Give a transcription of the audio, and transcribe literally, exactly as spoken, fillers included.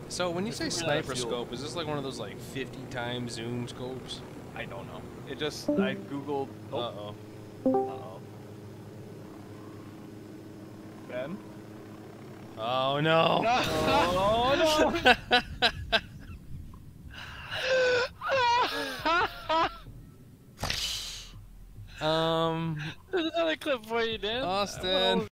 So when you say This is sniper fuel. scope, is this like one of those like fifty times zoom scopes? I don't know. It just I googled. Uh Oh, oh. uh oh. Ben. Oh no. No. Oh no. um. There's another clip for you, Dan. Austin. Well,